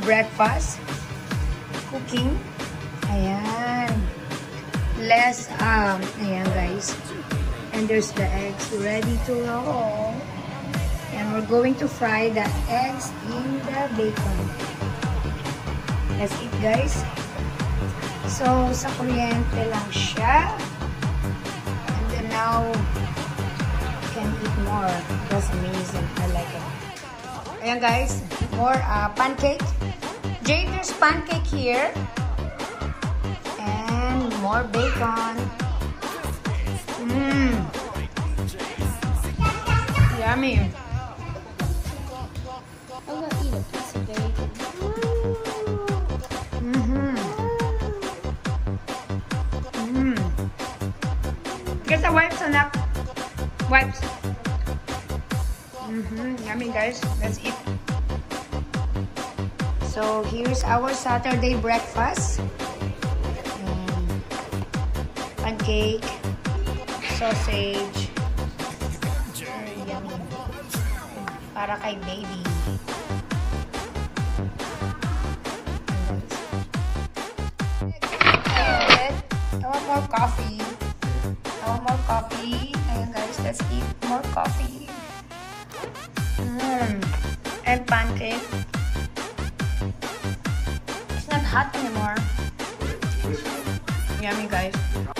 breakfast. Cooking. Ayan. Less, ayan guys. And there's the eggs ready to roll. And we're going to fry the eggs in the bacon. That's it guys. So, sa kuryente lang siya. And then now, you can eat more. That's amazing. I like it. Ayan guys, more pancake. Jade, there's pancake here. And more bacon. Yummy. I'm gonna eat a piece of bacon. Get the wipes, anak. Wipes. Yummy, guys. Let's eat. So, here's our Saturday breakfast. Pancake, sausage. Yummy. Para kay baby. I want more coffee. I want more coffee. Ayan guys, let's eat more coffee. And pancake. It's not hot anymore. Yummy guys.